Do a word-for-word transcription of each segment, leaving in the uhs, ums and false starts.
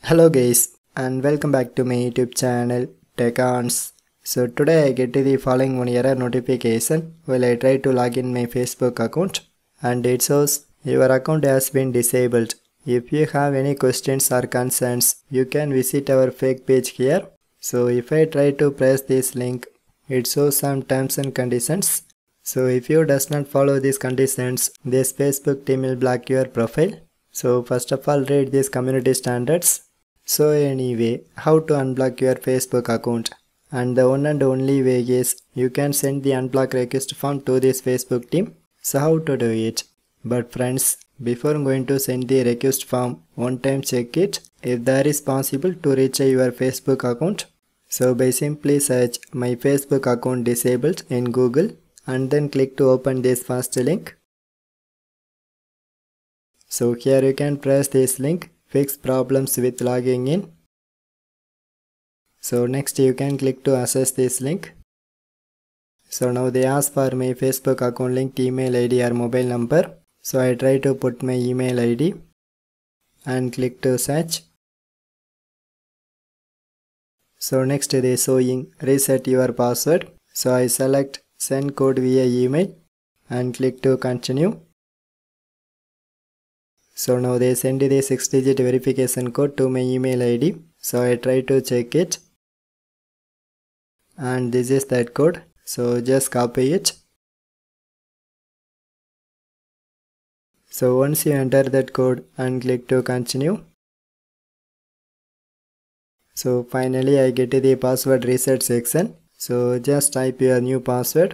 Hello guys and welcome back to my YouTube channel Tech. So today I get the following one error notification while I try to log in my Facebook account and it shows your account has been disabled. If you have any questions or concerns you can visit our fake page here. So if I try to press this link it shows some terms and conditions. So if you does not follow these conditions this Facebook team will block your profile. So first of all read these community standards. So anyway, how to unblock your Facebook account, and the one and only way is you can send the unblock request form to this Facebook team. So how to do it? But friends, before going to send the request form, one time check it if there is possible to reach your Facebook account. So by simply search my Facebook account disabled in Google and then click to open this first link. So here you can press this link. Fix problems with logging in. So next you can click to access this link. So now they ask for my Facebook account link, email I D or mobile number. So I try to put my email I D and click to search. So next they showing reset your password. So I select send code via email and click to continue. So now they send the six digit verification code to my email I D. So I try to check it. And this is that code. So just copy it. So once you enter that code and click to continue. So finally I get to the password reset section. So just type your new password.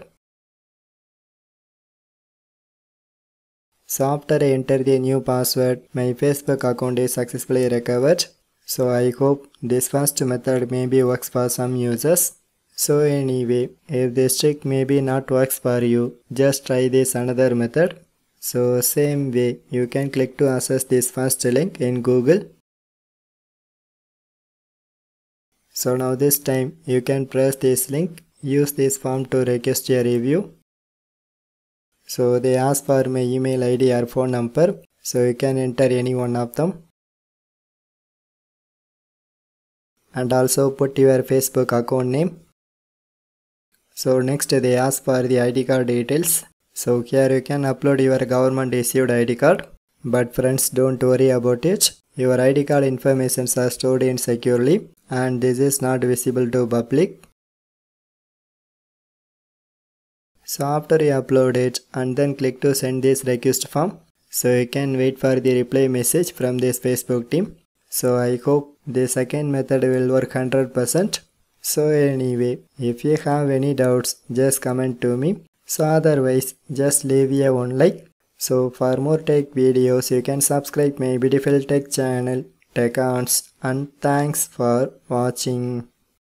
So after I enter the new password, my Facebook account is successfully recovered. So I hope this first method maybe works for some users. So anyway, if this trick maybe not works for you, just try this another method. So same way, you can click to access this first link in Google. So now this time you can press this link, use this form to request a review. So they ask for my email I D or phone number, so you can enter any one of them. And also put your Facebook account name. So next they ask for the I D card details. So here you can upload your government issued I D card. But friends, don't worry about it. Your I D card information are stored in securely and this is not visible to public. So after you upload it and then click to send this request form. So you can wait for the reply message from this Facebook team. So I hope the second method will work one hundred percent. So anyway, if you have any doubts just comment to me. So otherwise just leave a one like. So for more tech videos you can subscribe my beautiful tech channel Tech, and thanks for watching.